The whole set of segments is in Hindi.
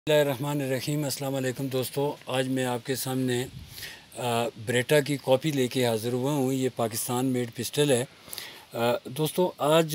बिस्मिल्लाहिर्रहमानिर्रहीम। अस्सलाम वालेकुम दोस्तों, आज मैं आपके सामने ब्रेटा की कॉपी लेके हाज़िर हुआ हूँ। ये पाकिस्तान मेड पिस्टल है। दोस्तों, आज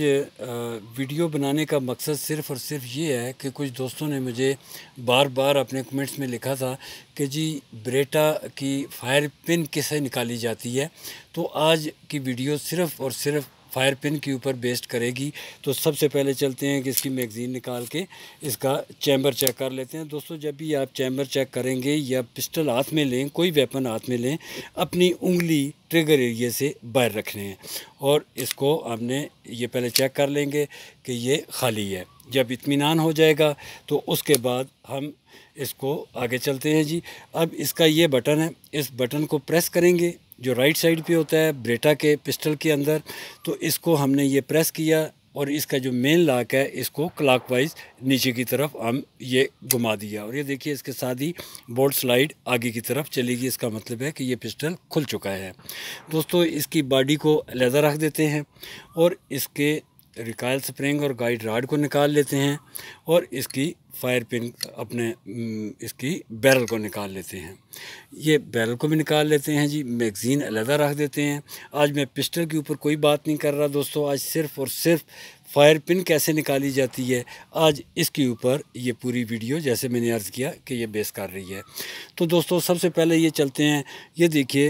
वीडियो बनाने का मकसद सिर्फ़ और सिर्फ ये है कि कुछ दोस्तों ने मुझे बार बार अपने कमेंट्स में लिखा था कि जी ब्रेटा की फायर पिन कैसे निकाली जाती है। तो आज की वीडियो सिर्फ़ और सिर्फ फायर पिन के ऊपर बेस्ड करेगी। तो सबसे पहले चलते हैं कि इसकी मैगज़ीन निकाल के इसका चैम्बर चेक कर लेते हैं। दोस्तों, जब भी आप चैम्बर चेक करेंगे या पिस्टल हाथ में लें, कोई वेपन हाथ में लें, अपनी उंगली ट्रिगर एरिया से बाहर रखने हैं और इसको हमने ये पहले चेक कर लेंगे कि ये खाली है। जब इत्मीनान हो जाएगा तो उसके बाद हम इसको आगे चलते हैं जी। अब इसका ये बटन है, इस बटन को प्रेस करेंगे जो राइट साइड पे होता है ब्रेटा के पिस्टल के अंदर। तो इसको हमने ये प्रेस किया और इसका जो मेन लॉक है इसको क्लॉकवाइज नीचे की तरफ हम ये घुमा दिया और ये देखिए इसके साथ ही बोल्ट स्लाइड आगे की तरफ चलेगी। इसका मतलब है कि ये पिस्टल खुल चुका है। दोस्तों, इसकी बॉडी को अलहदा रख देते हैं और इसके रिकॉइल स्प्रिंग और गाइड रॉड को निकाल लेते हैं और इसकी फायर पिन अपने इसकी बैरल को निकाल लेते हैं। ये बैरल को भी निकाल लेते हैं जी। मैगज़ीन अलहदा रख देते हैं। आज मैं पिस्टल के ऊपर कोई बात नहीं कर रहा दोस्तों, आज सिर्फ़ और सिर्फ फायर पिन कैसे निकाली जाती है, आज इसके ऊपर ये पूरी वीडियो, जैसे मैंने अर्ज़ किया कि ये बेस कर रही है। तो दोस्तों, सबसे पहले ये चलते हैं, ये देखिए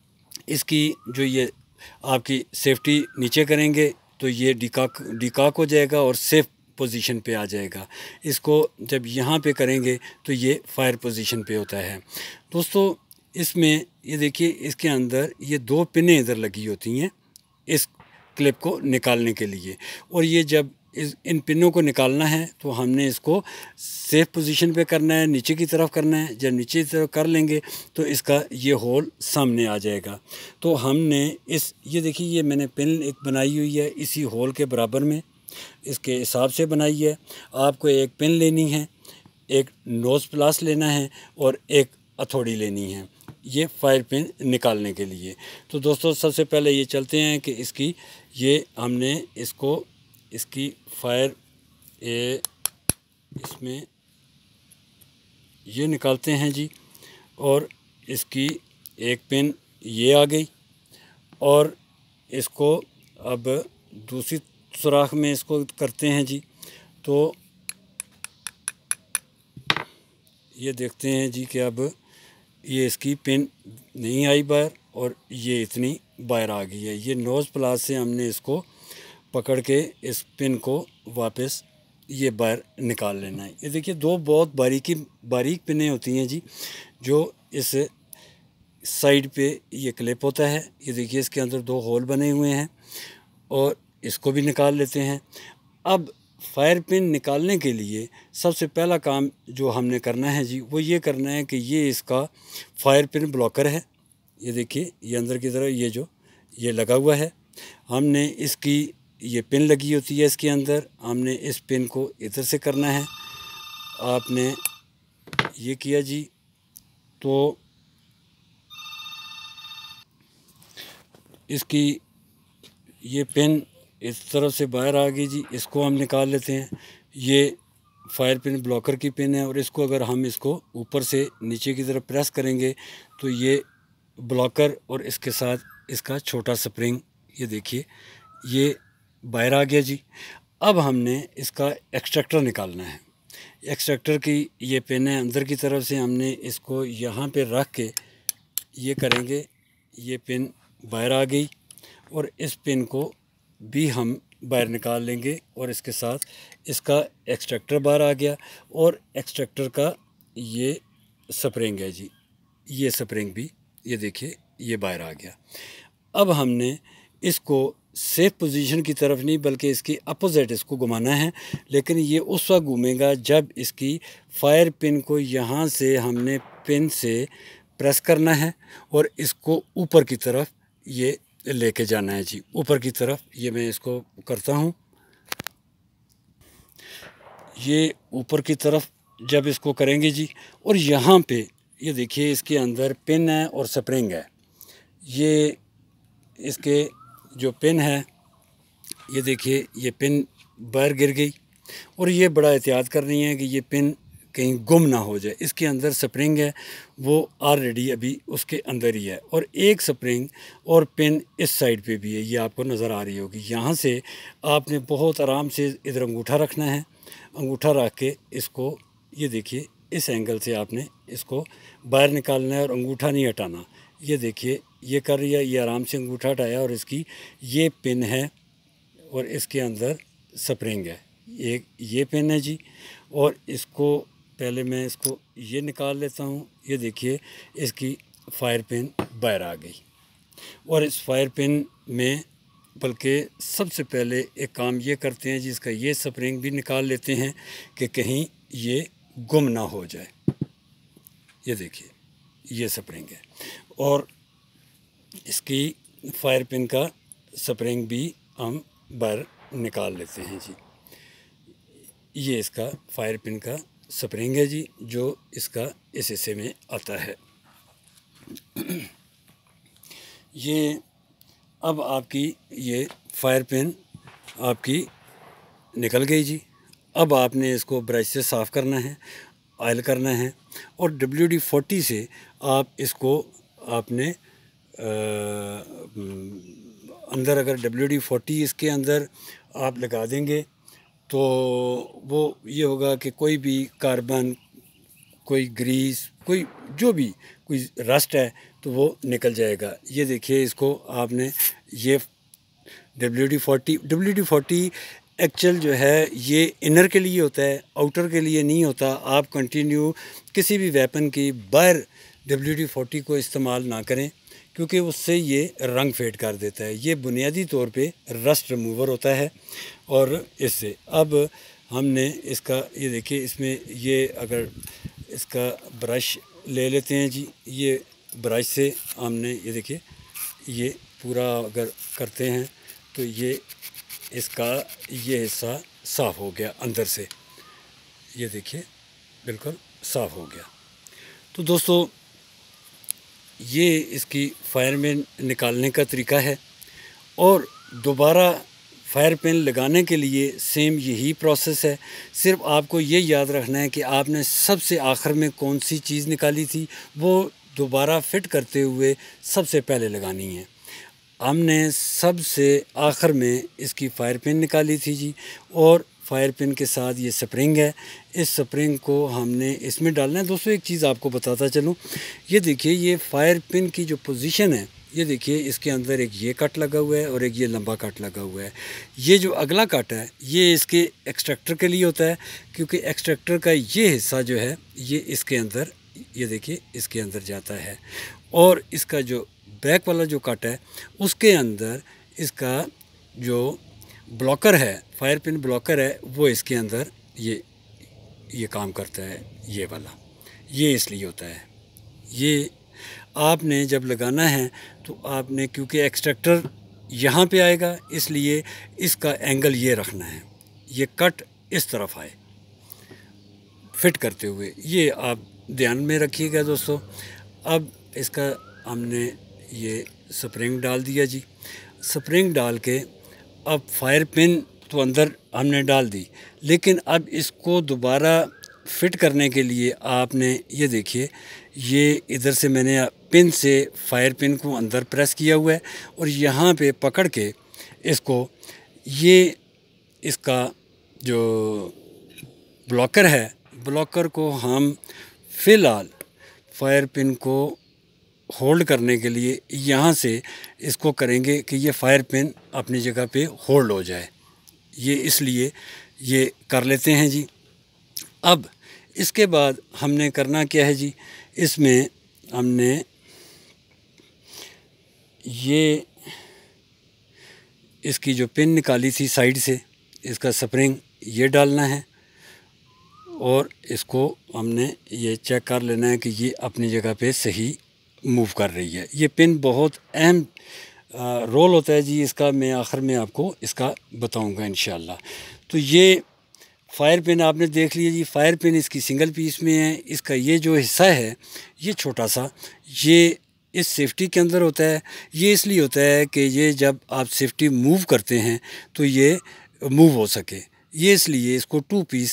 इसकी जो ये आपकी सेफ्टी नीचे करेंगे तो ये डिकाक हो जाएगा और सेफ पोजीशन पे आ जाएगा। इसको जब यहाँ पे करेंगे तो ये फायर पोजीशन पे होता है। दोस्तों, इसमें ये देखिए इसके अंदर ये दो पिनें इधर लगी होती हैं इस क्लिप को निकालने के लिए, और ये जब इन पिनों को निकालना है तो हमने इसको सेफ पोजीशन पे करना है, नीचे की तरफ करना है। जब नीचे की तरफ कर लेंगे तो इसका ये होल सामने आ जाएगा। तो हमने ये देखिए ये मैंने पिन एक बनाई हुई है इसी होल के बराबर में, इसके हिसाब से बनाई है। आपको एक पिन लेनी है, एक नोज़ प्लास लेना है और एक हथौड़ी लेनी है ये फायर पिन निकालने के लिए। तो दोस्तों, सबसे पहले ये चलते हैं कि इसकी ये हमने इसकी फायर इसमें ये निकालते हैं जी। और इसकी एक पिन ये आ गई और इसको अब दूसरी सुराख में इसको करते हैं जी। तो ये देखते हैं जी कि अब ये इसकी पिन नहीं आई बाहर और ये इतनी बाहर आ गई है। ये नोज़ प्लास से हमने इसको पकड़ के इस पिन को वापस ये बाहर निकाल लेना है। ये देखिए दो बहुत बारीक पिनें होती हैं जी, जो इस साइड पे ये क्लिप होता है। ये देखिए इसके अंदर दो होल बने हुए हैं और इसको भी निकाल लेते हैं। अब फायर पिन निकालने के लिए सबसे पहला काम जो हमने करना है जी वो ये करना है कि ये इसका फायर पिन ब्लॉकर है। ये देखिए ये अंदर की तरफ ये लगा हुआ है। हमने इसकी ये पिन लगी होती है इसके अंदर, हमने इस पिन को इधर से करना है। आपने ये किया जी तो इसकी ये पिन इस तरफ से बाहर आ गई जी। इसको हम निकाल लेते हैं। ये फायर पिन ब्लॉकर की पिन है और इसको अगर हम इसको ऊपर से नीचे की तरफ प्रेस करेंगे तो ये ब्लॉकर और इसके साथ इसका छोटा स्प्रिंग ये देखिए ये बाहर आ गया जी। अब हमने इसका एक्सट्रैक्टर निकालना है। एक्सट्रैक्टर की ये पिन है अंदर की तरफ से, हमने इसको यहाँ पे रख के ये करेंगे। ये पिन बाहर आ गई और इस पिन को भी हम बाहर निकाल लेंगे और इसके साथ इसका एक्सट्रैक्टर बाहर आ गया और एक्सट्रैक्टर का ये स्प्रिंग है जी। ये स्प्रिंग भी ये देखिए ये बाहर आ गया। अब हमने इसको सेफ पोजीशन की तरफ नहीं बल्कि इसकी अपोजिट इसको घुमाना है, लेकिन ये उस वक्त घूमेगा जब इसकी फायर पिन को यहाँ से हमने पिन से प्रेस करना है और इसको ऊपर की तरफ ये लेके जाना है जी। ऊपर की तरफ ये मैं इसको करता हूँ। ये ऊपर की तरफ जब इसको करेंगे जी और यहाँ पे ये देखिए इसके अंदर पिन है और स्प्रिंग है। ये इसके जो पिन है ये देखिए ये पिन बाहर गिर गई और ये बड़ा एहतियात कर रही है कि ये पिन कहीं गुम ना हो जाए। इसके अंदर स्प्रिंग है वो ऑलरेडी अभी उसके अंदर ही है, और एक स्प्रिंग और पिन इस साइड पे भी है, ये आपको नज़र आ रही होगी। यहाँ से आपने बहुत आराम से इधर अंगूठा रखना है, अंगूठा रख के इसको ये देखिए इस एंगल से आपने इसको बाहर निकालना है और अंगूठा नहीं हटाना। ये देखिए ये कर रही है, ये आराम से अंगूठा हटाया और इसकी ये पिन है और इसके अंदर स्प्रिंग है। एक ये पिन है जी, और इसको पहले मैं इसको ये निकाल लेता हूँ। ये देखिए इसकी फायर पिन बाहर आ गई, और इस फायर पिन में बल्कि सबसे पहले एक काम ये करते हैं जिसका ये स्प्रिंग भी निकाल लेते हैं कि कहीं ये गुम ना हो जाए। ये देखिए ये स्प्रिंग है, और इसकी फायर पिन का स्प्रिंग भी हम बाहर निकाल लेते हैं जी। ये इसका फायर पिन का स्प्रिंग है जी, जो इसका इस हिस्से में आता है। ये अब आपकी ये फायर पिन आपकी निकल गई जी। अब आपने इसको ब्रश से साफ़ करना है, ऑयल करना है, और WD-40 से आप इसको आपने अंदर अगर WD-40 इसके अंदर आप लगा देंगे तो वो ये होगा कि कोई भी कार्बन, कोई ग्रीस, कोई जो भी कोई रस्ट है तो वो निकल जाएगा। ये देखिए इसको आपने ये WD-40 एक्चुअल जो है ये इनर के लिए होता है, आउटर के लिए नहीं होता। आप कंटिन्यू किसी भी वेपन की बाहर WD-40 को इस्तेमाल ना करें, क्योंकि उससे ये रंग फेड कर देता है। ये बुनियादी तौर पे रस्ट रिमूवर होता है। और इससे अब हमने इसका ये देखिए इसमें ये अगर इसका ब्रश ले लेते हैं जी, ये ब्रश से हमने ये देखिए ये पूरा अगर करते हैं तो ये इसका ये हिस्सा साफ़ हो गया अंदर से। ये देखिए बिल्कुल साफ़ हो गया। तो दोस्तों ये इसकी फायर पिन निकालने का तरीका है, और दोबारा फायर पिन लगाने के लिए सेम यही प्रोसेस है। सिर्फ आपको ये याद रखना है कि आपने सबसे आखिर में कौन सी चीज़ निकाली थी वो दोबारा फिट करते हुए सबसे पहले लगानी है। हमने सबसे आखिर में इसकी फायर पिन निकाली थी जी, और फायर पिन के साथ ये स्प्रिंग है। इस स्प्रिंग को हमने इसमें डालना है। दोस्तों एक चीज़ आपको बताता चलूँ, ये देखिए ये फायर पिन की जो पोजीशन है, ये देखिए इसके अंदर एक ये कट लगा हुआ है और एक ये लंबा कट लगा हुआ है। ये जो अगला कट है ये इसके एक्सट्रैक्टर के लिए होता है, क्योंकि एक्सट्रैक्टर का ये हिस्सा जो है ये इसके अंदर, ये देखिए इसके अंदर जाता है, और इसका जो बैक वाला जो कट है उसके अंदर इसका जो ब्लॉकर है, फायर पिन ब्लॉकर है, वो इसके अंदर ये काम करता है। ये वाला ये इसलिए होता है। ये आपने जब लगाना है तो आपने, क्योंकि एक्सट्रैक्टर यहाँ पे आएगा इसलिए इसका एंगल ये रखना है, ये कट इस तरफ आए फिट करते हुए, ये आप ध्यान में रखिएगा दोस्तों। अब इसका हमने ये स्प्रिंग डाल दिया जी। स्प्रिंग डाल के अब फायर पिन तो अंदर हमने डाल दी, लेकिन अब इसको दोबारा फिट करने के लिए आपने ये देखिए ये इधर से मैंने पिन से फायर पिन को अंदर प्रेस किया हुआ है, और यहाँ पे पकड़ के इसको ये इसका जो ब्लॉकर है, ब्लॉकर को हम फ़िलहाल फायर पिन को होल्ड करने के लिए यहाँ से इसको करेंगे कि ये फायर पिन अपनी जगह पे होल्ड हो जाए। ये इसलिए ये कर लेते हैं जी। अब इसके बाद हमने करना क्या है जी, इसमें हमने ये इसकी जो पिन निकाली थी साइड से, इसका स्प्रिंग ये डालना है, और इसको हमने ये चेक कर लेना है कि ये अपनी जगह पे सही मूव कर रही है। ये पिन बहुत अहम रोल होता है जी इसका, मैं आखिर में आपको इसका बताऊंगा इंशाल्लाह। तो ये फायर पिन आपने देख लिया जी। फायर पिन इसकी सिंगल पीस में है। इसका ये जो हिस्सा है ये छोटा सा, ये इस सेफ्टी के अंदर होता है। ये इसलिए होता है कि ये जब आप सेफ्टी मूव करते हैं तो ये मूव हो सके, ये इसलिए इसको 2 पीस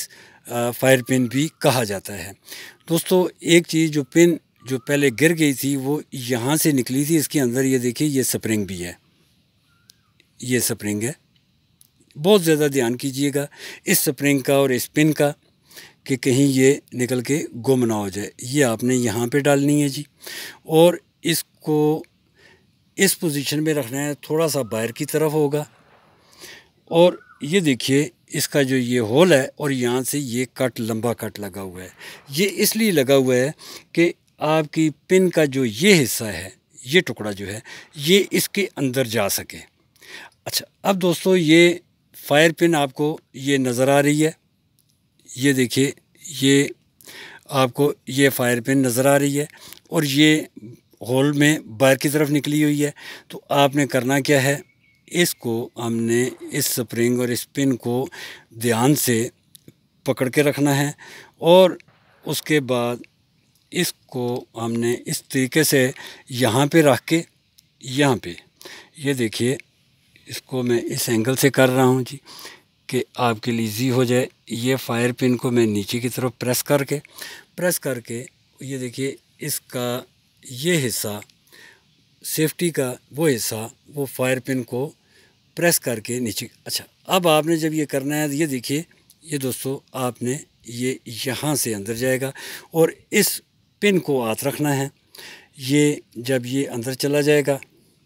फायर पिन भी कहा जाता है। दोस्तों एक चीज़, जो पिन जो पहले गिर गई थी वो यहाँ से निकली थी, इसके अंदर ये देखिए ये स्प्रिंग भी है, ये स्प्रिंग है। बहुत ज़्यादा ध्यान कीजिएगा इस स्प्रिंग का और इस पिन का कि कहीं ये निकल के गुम ना हो जाए। ये आपने यहाँ पे डालनी है जी, और इसको इस पोजीशन में रखना है, थोड़ा सा बाहर की तरफ होगा। और ये देखिए इसका जो ये होल है और यहाँ से ये कट, लंबा कट लगा हुआ है। ये इसलिए लगा हुआ है कि आपकी पिन का जो ये हिस्सा है, ये टुकड़ा जो है, ये इसके अंदर जा सके। अच्छा, अब दोस्तों ये फायर पिन आपको ये नज़र आ रही है, ये देखिए ये आपको ये फायर पिन नज़र आ रही है और ये होल में बाहर की तरफ निकली हुई है। तो आपने करना क्या है, इसको हमने इस स्प्रिंग और इस पिन को ध्यान से पकड़ के रखना है और उसके बाद इसको हमने इस तरीके से यहाँ पे रख के, यहाँ पे ये देखिए, इसको मैं इस एंगल से कर रहा हूँ जी कि आपके लिए ईजी हो जाए। ये फायर पिन को मैं नीचे की तरफ प्रेस करके ये देखिए इसका ये हिस्सा, सेफ्टी का वो हिस्सा, वो फायर पिन को प्रेस करके नीचे। अच्छा, अब आपने जब ये करना है, ये देखिए ये दोस्तों, आपने ये यहाँ से अंदर जाएगा और इस पिन को हाथ रखना है। ये जब ये अंदर चला जाएगा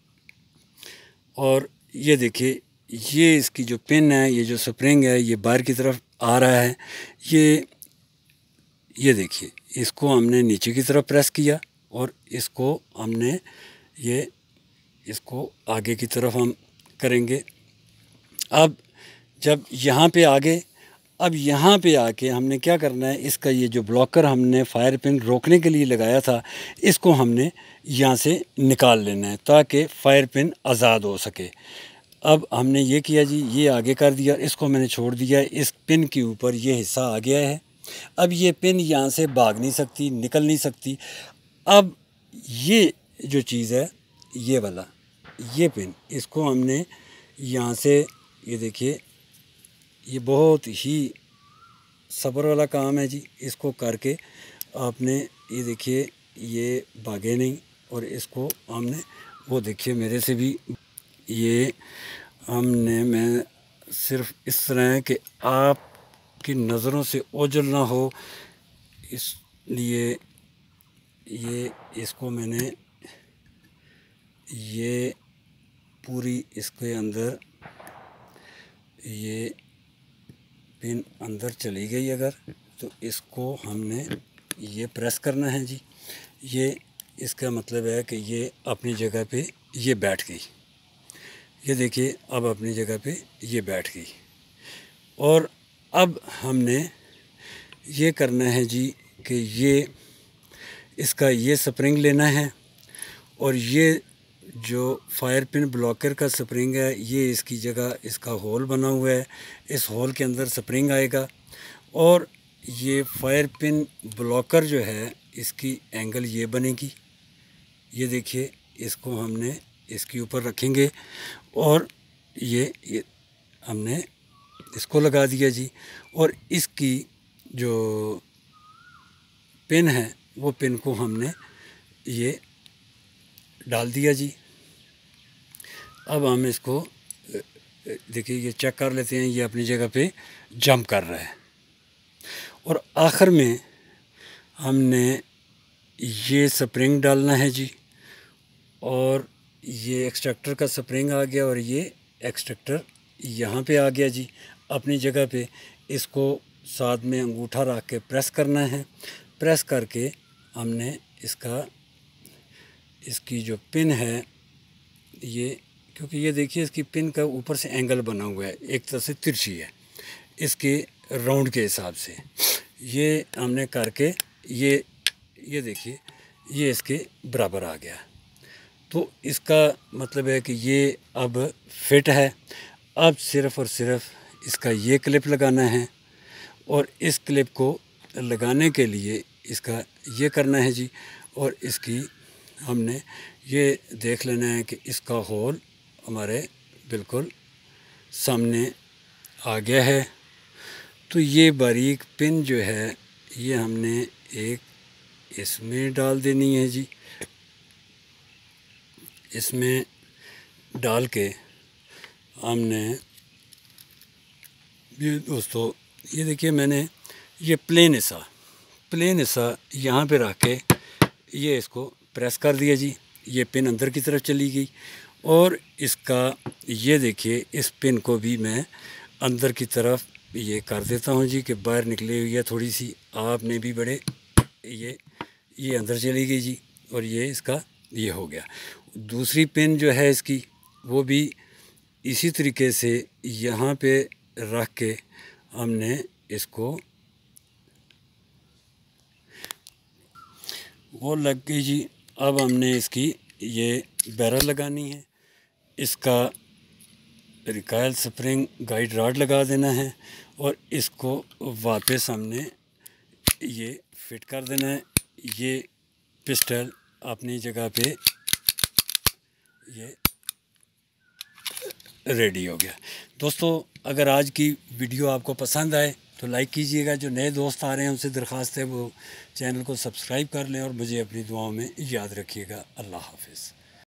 और ये देखिए ये इसकी जो पिन है, ये जो स्प्रिंग है, ये बाहर की तरफ आ रहा है। ये देखिए इसको हमने नीचे की तरफ प्रेस किया और इसको हमने इसको आगे की तरफ हम करेंगे। अब जब यहाँ पे आ गए, अब यहाँ पे आके हमने क्या करना है, इसका ये जो ब्लॉकर हमने फायर पिन रोकने के लिए लगाया था, इसको हमने यहाँ से निकाल लेना है ताकि फायर पिन आज़ाद हो सके। अब हमने ये किया जी, ये आगे कर दिया, इसको मैंने छोड़ दिया, इस पिन के ऊपर ये हिस्सा आ गया है। अब ये पिन यहाँ से भाग नहीं सकती, निकल नहीं सकती। अब ये जो चीज़ है, ये वाला ये पिन, इसको हमने यहाँ से, ये देखिए ये बहुत ही सब्र वाला काम है जी। इसको करके आपने, ये देखिए ये भागे नहीं और इसको हमने, वो देखिए मेरे से भी ये हमने, मैं सिर्फ इस तरह है कि आपकी नज़रों से ओझल ना हो, इसलिए ये इसको मैंने ये पूरी इसके अंदर ये पिन अंदर चली गई अगर, तो इसको हमने ये प्रेस करना है जी। ये इसका मतलब है कि ये अपनी जगह पे ये बैठ गई। ये देखिए अब अपनी जगह पे ये बैठ गई। और अब हमने ये करना है जी कि ये इसका ये स्प्रिंग लेना है और ये जो फायर पिन ब्लॉकर का स्प्रिंग है, ये इसकी जगह, इसका होल बना हुआ है, इस होल के अंदर स्प्रिंग आएगा और ये फायर पिन ब्लॉकर जो है, इसकी एंगल ये बनेगी। ये देखिए इसको हमने इसके ऊपर रखेंगे और ये हमने इसको लगा दिया जी। और इसकी जो पिन है, वो पिन को हमने ये डाल दिया जी। अब हम इसको देखिए ये चेक कर लेते हैं, ये अपनी जगह पे जंप कर रहा है। और आखिर में हमने ये स्प्रिंग डालना है जी, और ये एक्सट्रैक्टर का स्प्रिंग आ गया और ये एक्सट्रैक्टर यहाँ पे आ गया जी अपनी जगह पे। इसको साथ में अंगूठा रख के प्रेस करना है। प्रेस करके हमने इसकी जो पिन है, ये, क्योंकि ये देखिए इसकी पिन का ऊपर से एंगल बना हुआ है, एक तरह से तिरछी है इसके राउंड के हिसाब से। ये हमने करके ये देखिए ये इसके बराबर आ गया। तो इसका मतलब है कि ये अब फिट है। अब सिर्फ़ और सिर्फ इसका ये क्लिप लगाना है और इस क्लिप को लगाने के लिए इसका ये करना है जी। और इसकी हमने ये देख लेना है कि इसका होल हमारे बिल्कुल सामने आ गया है। तो ये बारीक पिन जो है ये हमने एक इसमें डाल देनी है जी। इसमें डाल के हमने ये दोस्तों ये देखिए मैंने ये प्लेन हिस्सा यहाँ पे रख के ये इसको प्रेस कर दिया जी। ये पिन अंदर की तरफ चली गई और इसका ये देखिए इस पिन को भी मैं अंदर की तरफ ये कर देता हूँ जी कि बाहर निकली हुई है थोड़ी सी। आपने भी बड़े ये अंदर चली गई जी और ये इसका ये हो गया। दूसरी पिन जो है इसकी वो भी इसी तरीके से यहाँ पे रख के हमने इसको वो लग गई जी। अब हमने इसकी ये बैरल लगानी है, इसका रिकायल स्प्रिंग गाइड रॉड लगा देना है और इसको वापस हमने ये फिट कर देना है। ये पिस्टल अपनी जगह पे ये रेडी हो गया। दोस्तों अगर आज की वीडियो आपको पसंद आए तो लाइक कीजिएगा। जो नए दोस्त आ रहे हैं उनसे दरख्वास्त है वो चैनल को सब्सक्राइब कर लें और मुझे अपनी दुआओं में याद रखिएगा। अल्लाह हाफ़िज़।